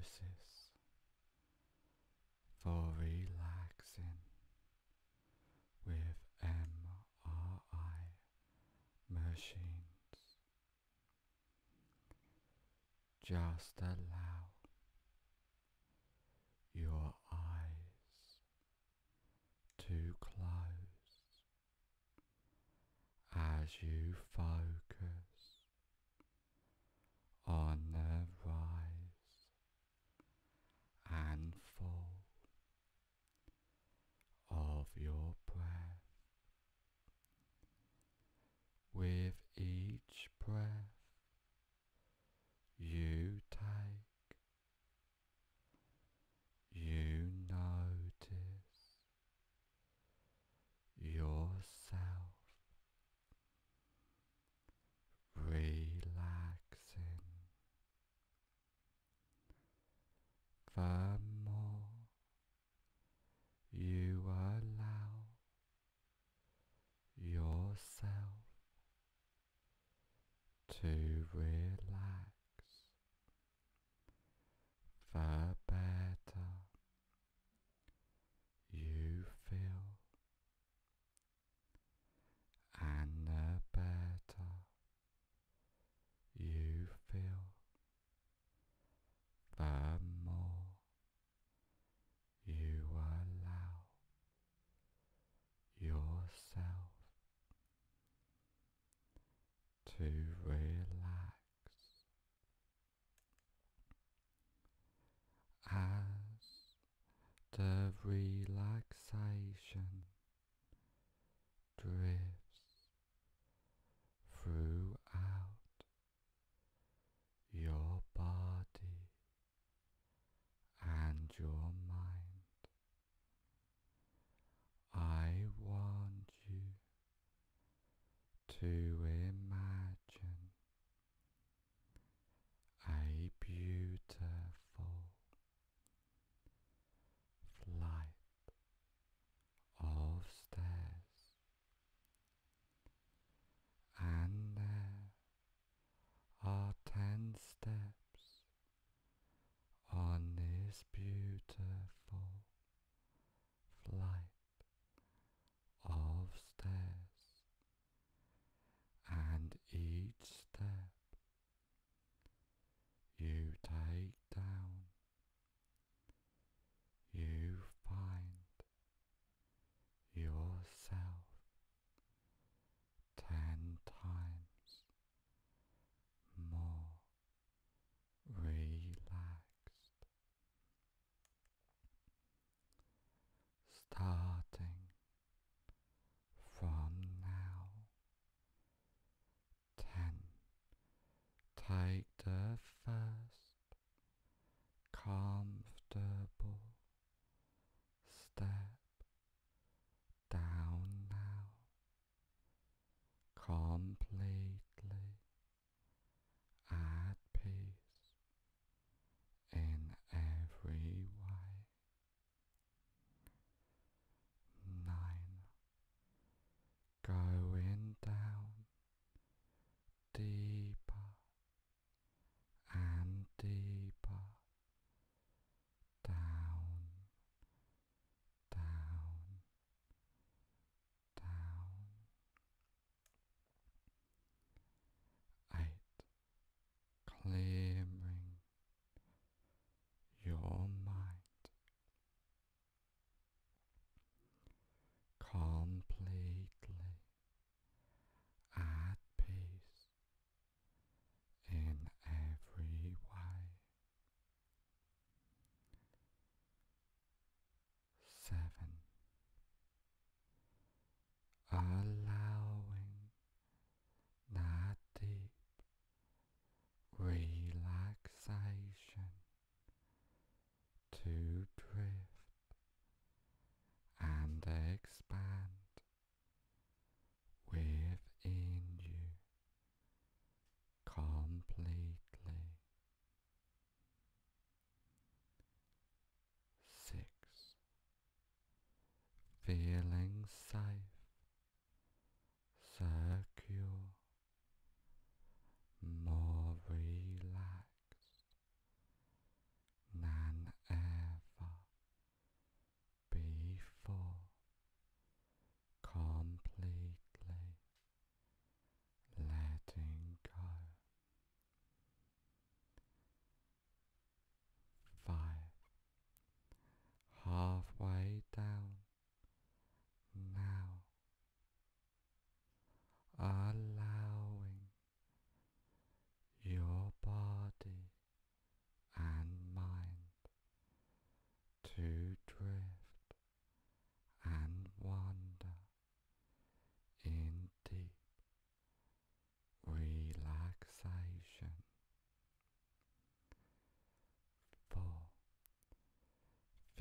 hypnosis for relaxing with MRI machines. Just allow your eyes to close as you focus on the rise and fall of your breath. With each breath you take, you notice yourself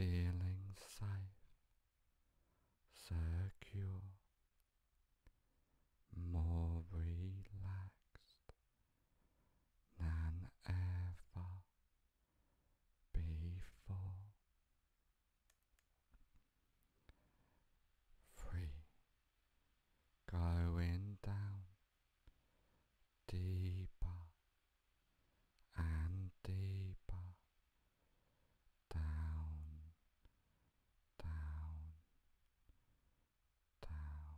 feeling safe, secure, more relaxed than ever before. 3. Going down deeper and deeper, down, down, down.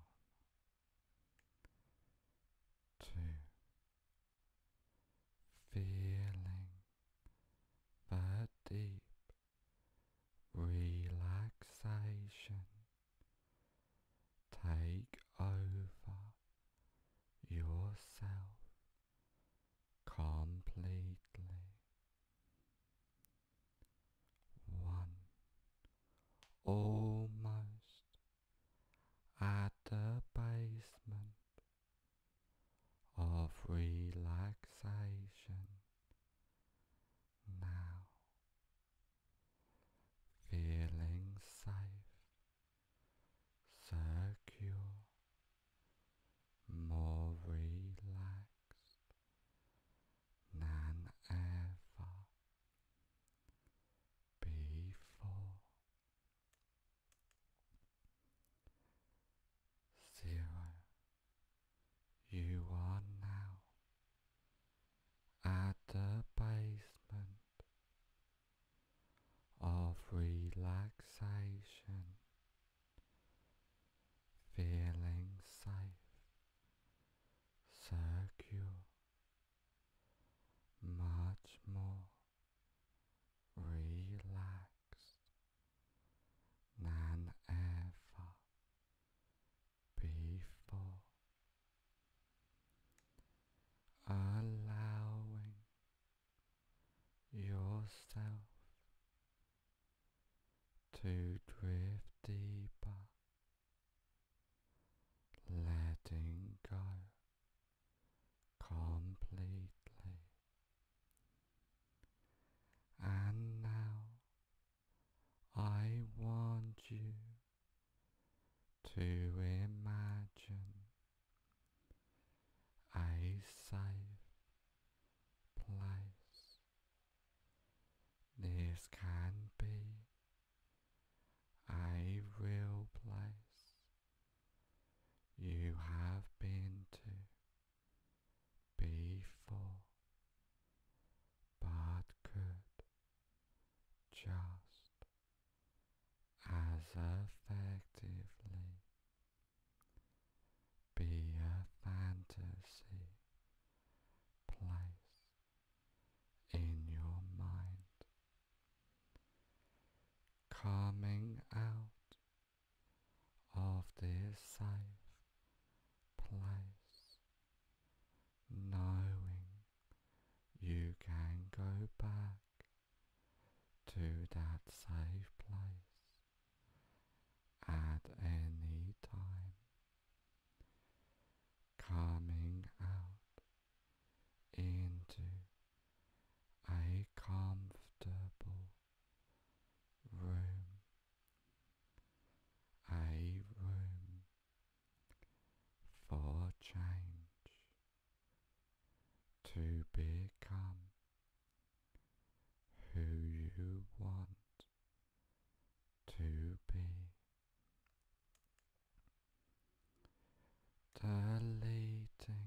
2. Feeling the deep relaxation take over yourself completely. 1. Almost at the basement of relaxation now, feeling safe, secure, more relaxed than ever before. 0. You are now at the basement of relaxation, feeling safe, secure, much more relaxed than ever before, allowing yourself to drift deeper, letting go completely. And now I want you to imagine a safe place. This can be a real place you have been to before, but could just as effectively be a fantasy place in your mind. Coming out of this safe place, knowing you can go back to that safe place at any time, coming out into a comfortable room, a room for change, to become who you want to be. Deleting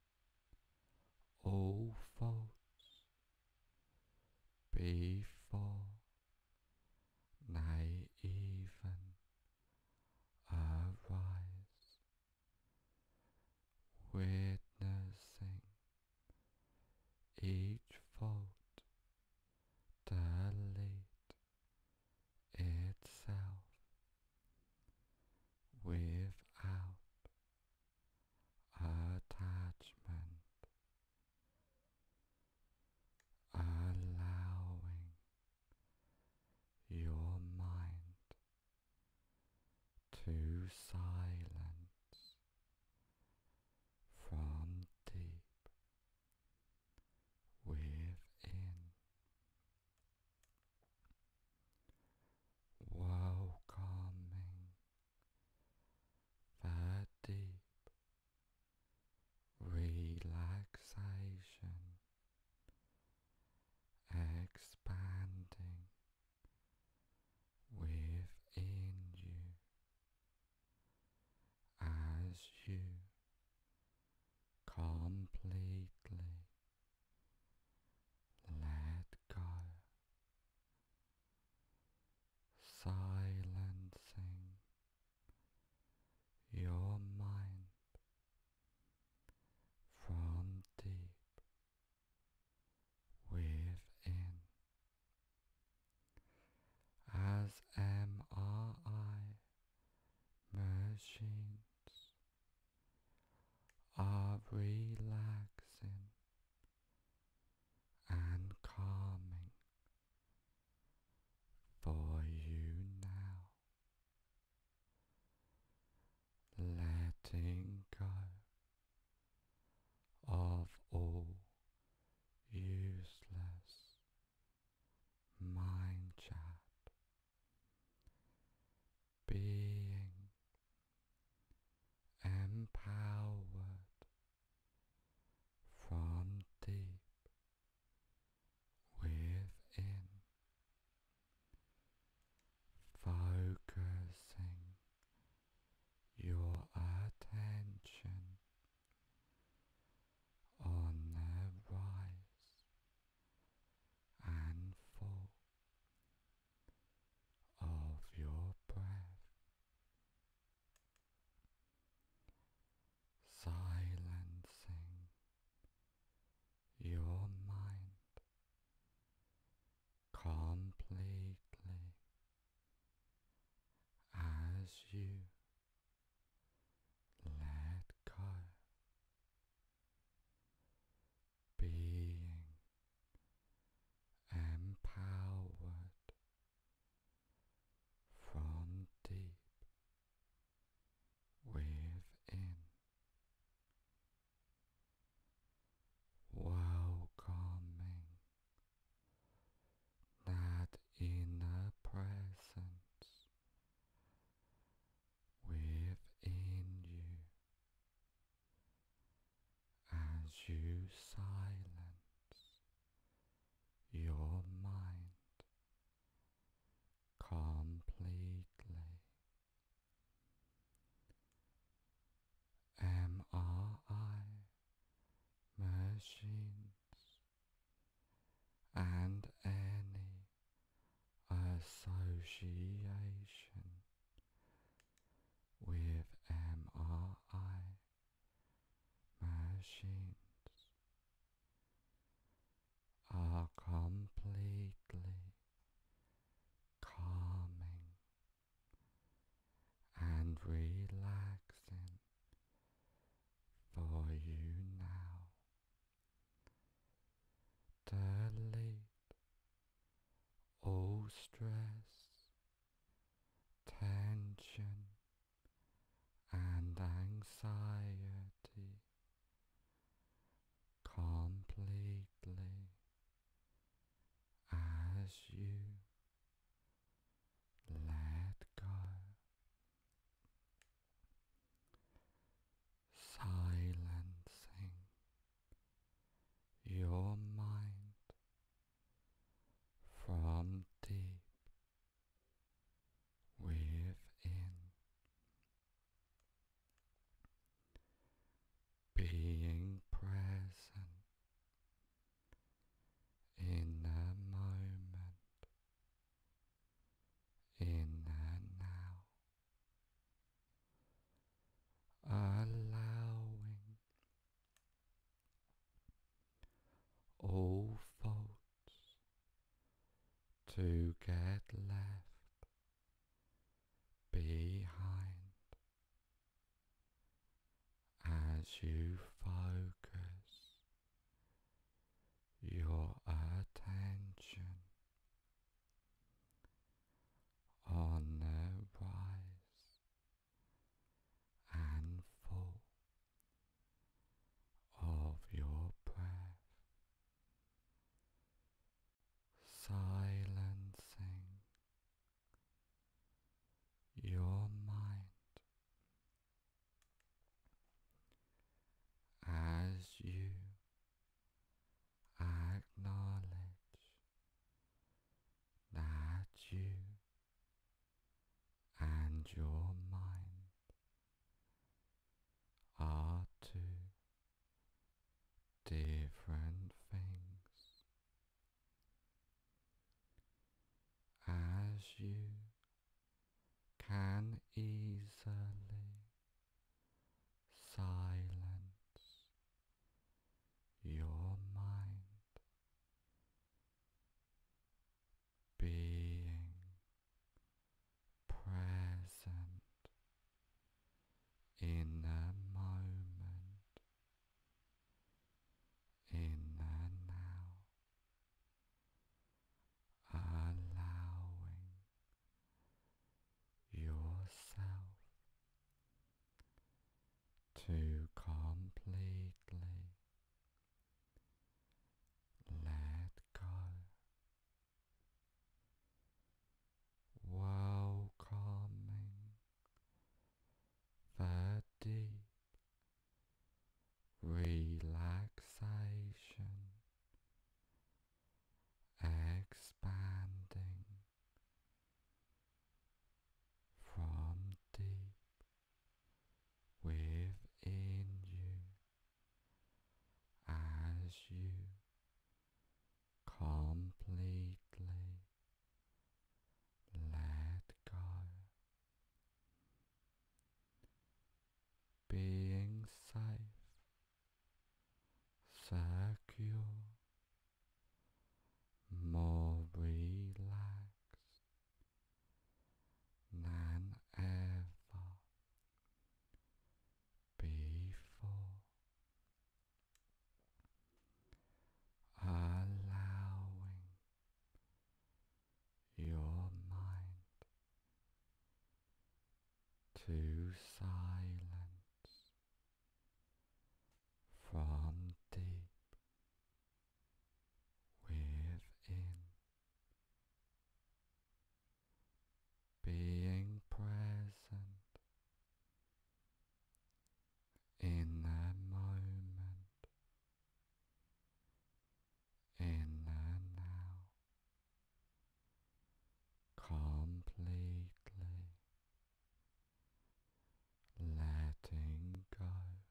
all faults before they even arise, witnessing each fault delete itself without attachment, allowing your mind to silence from deep within. letting go of all useless mind chat, being empowered from deep within, focusing your attention on the rise and fall of your breath, silencing your mind completely as you let go, being empowered from deep within, welcoming that inner presence within you as you silence your mind completely. MRI machines and any association with MRI machines are completely calming and relaxing for you now. Delete all stress, tension and anxiety completely as you let go, silencing your mind from deep within, being present in the moment, in the now, allowing all thoughts to get left behind as you focus your attention on the rise and fall of your breath, silencing your mind as you acknowledge that you and your mind are two different things, as you can easily silence your mind, being present to silence from deep within, being present in the moment, in the now, completely letting go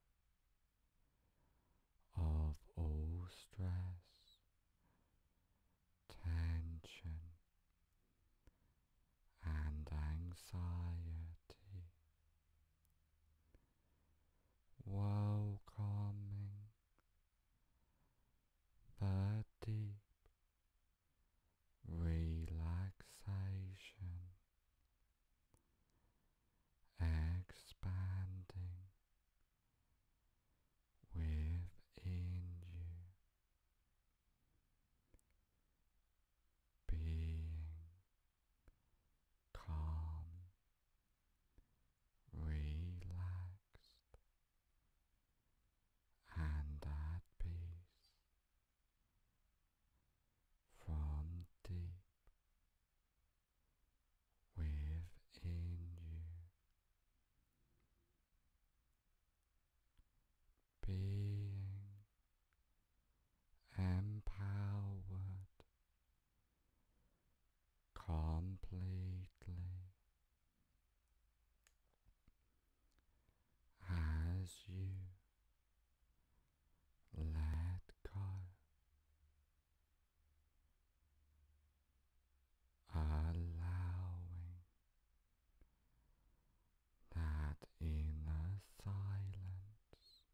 of all stress, tension, and anxiety, welcoming the deep relaxation, expanding within you, being calm, relaxed, and at peace from deep within you, being empowered completely as you let go, allowing that inner silence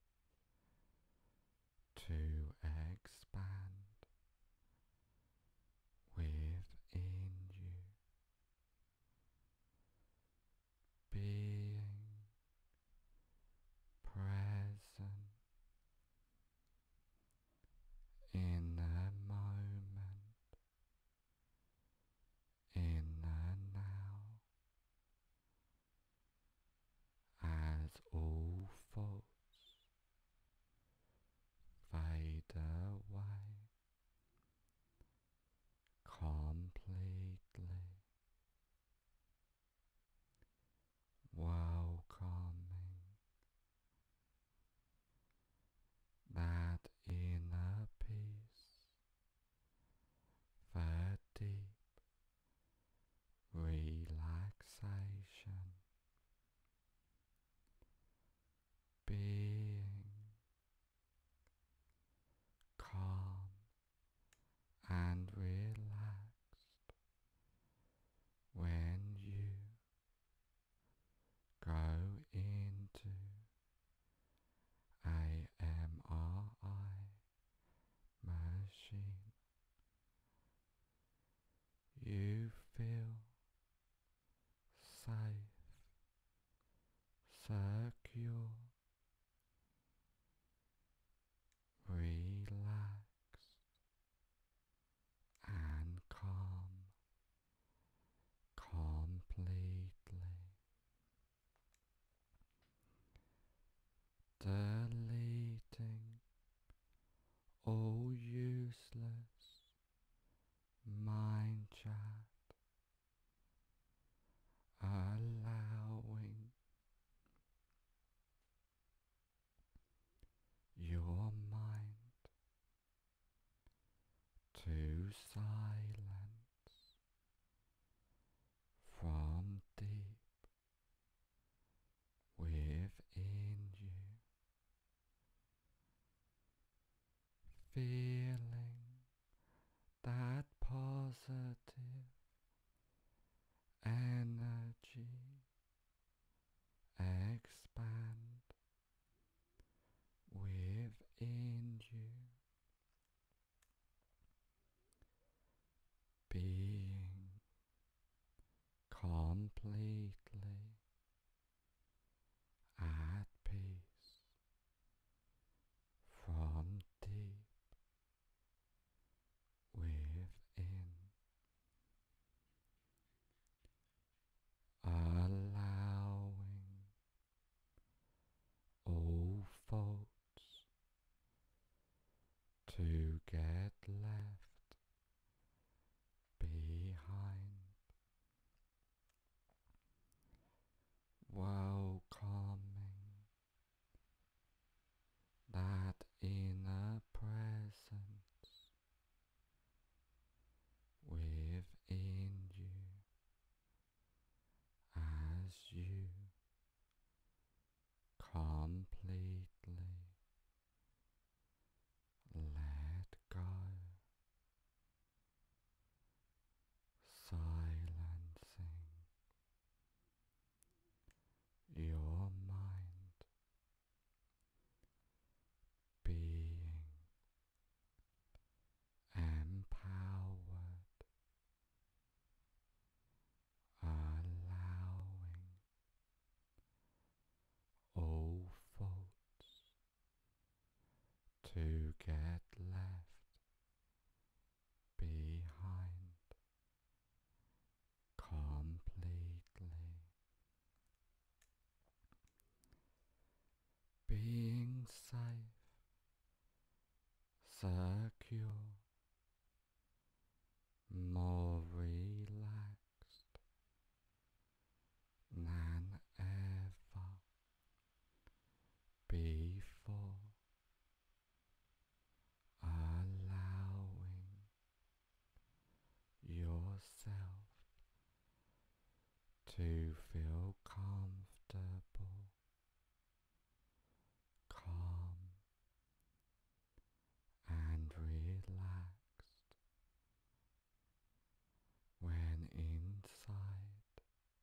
to expand within you, being present in the moment, in the now, as all thoughts fade away completely, welcoming that inner peace, the deep relaxation, being calm and relaxed when you go into a MRI machine. You feel safe, secure, relaxed, and calm completely, deleting all useless mind chat, allowing your mind to silence from deep within you, feeling that positive energy expand within you, to get left behind completely. Being safe, secure, more relaxed than ever before, allowing yourself to feel comfortable, calm and relaxed when inside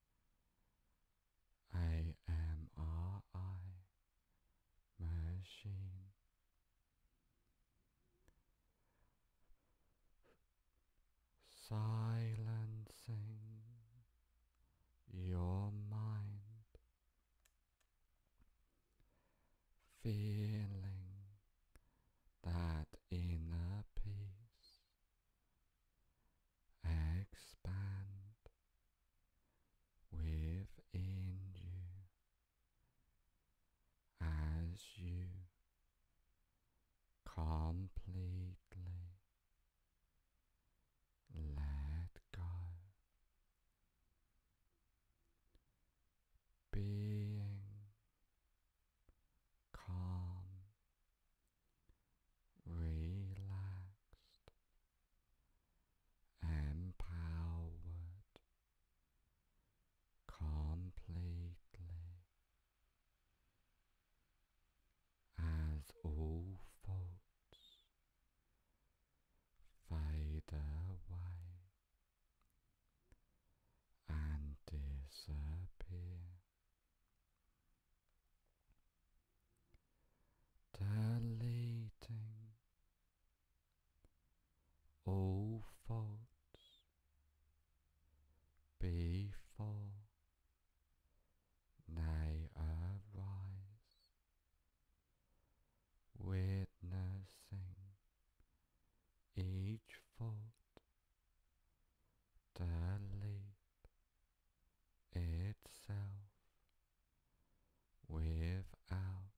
a MRI machine. Silencing your mind, feeling that inner peace expand within you as you completely let go, being calm, relaxed, empowered completely as all thoughts fade away and disappear, deleting all thoughts before they arise, witnessing each thought delete itself without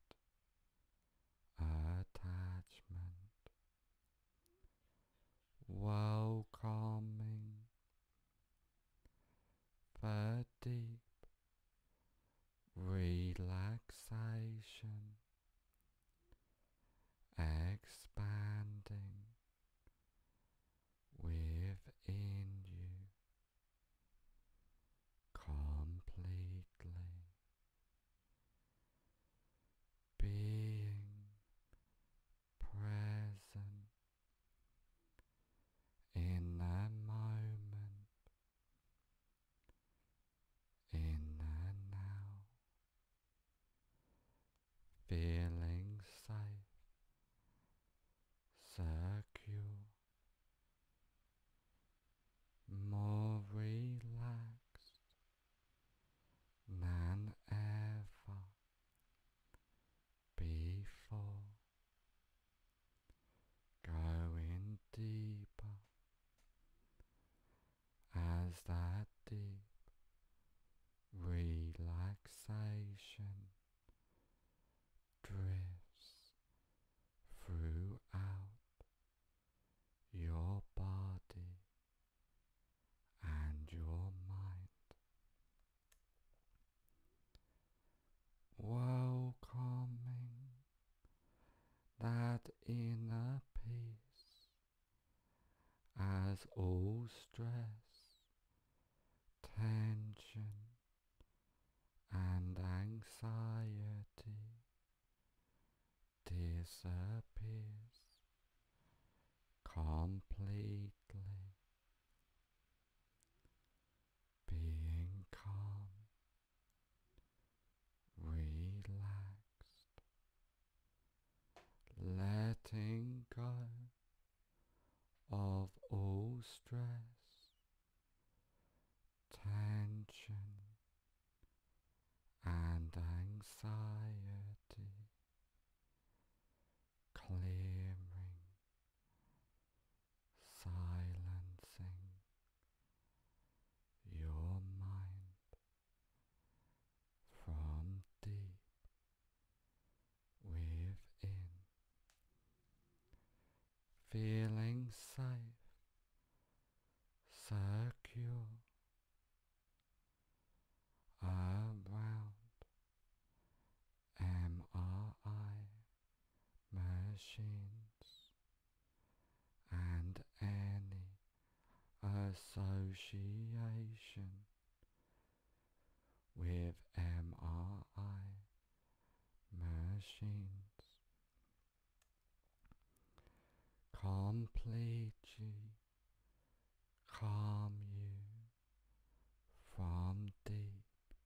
attachment, welcoming the deep relaxation expanding within you completely, being present in the moment, in the now, feeling safe, secure, more relaxed than ever before, going deeper as that deep relaxation drifts throughout your body and your mind, welcoming that inner peace as all stress, tension and anxiety disappears completely, being calm, relaxed, letting go of all stress, tension and anxiety, clearing association with MRI machines completely calm you from deep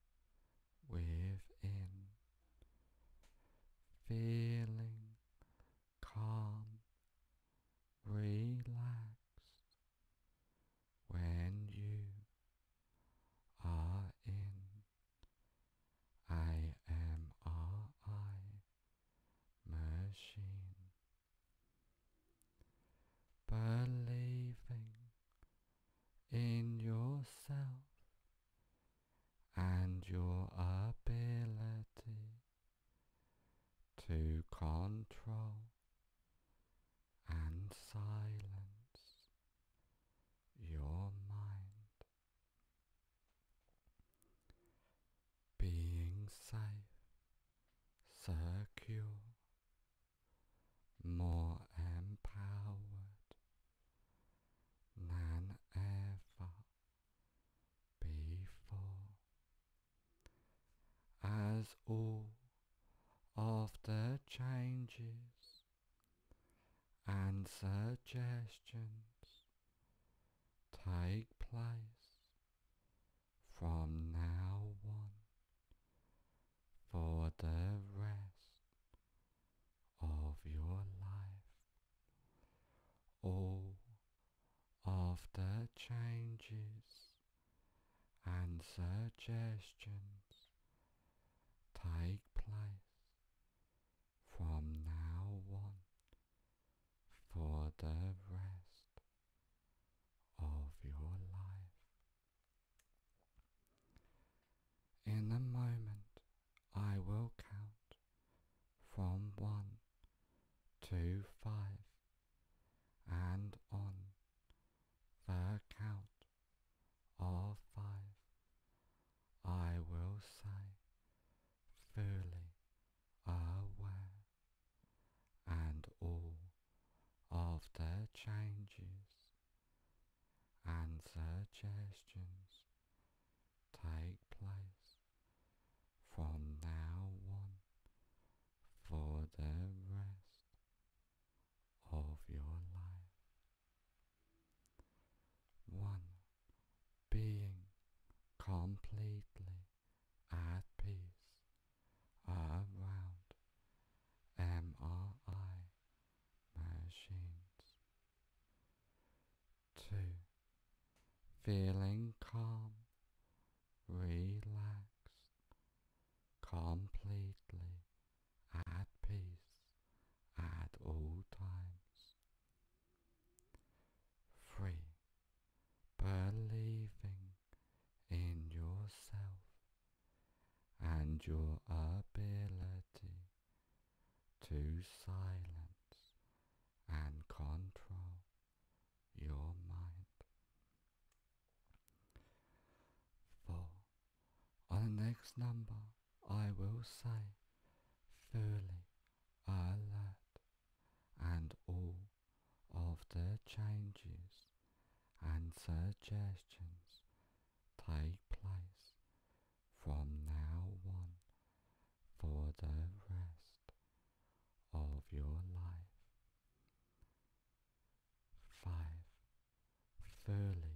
within, feeling calm, relaxed when you are in a MRI machine, believing in yourself and your ability to control and silence your mind, being safe, secure, more empowered than ever before, as all of the changes and suggestions take place from now on for the rest of your life. All of the changes and suggestions take place from now on for the rest of your life. In a moment, I will count from 1 to 5, and on the count of 5, I will say, fully aware, and all of the changes and suggestions take place from now on for the rest of your life. 1. Being completely at peace around MRI machines. 2. Feeling calm, relaxed, completely at peace at all times. 3. Believing in yourself and your ability to silence and control your mind. 4. On the next number, I will say, fully alert, and all of the changes and suggestions take place from now on for the rest of your life. 5. Fully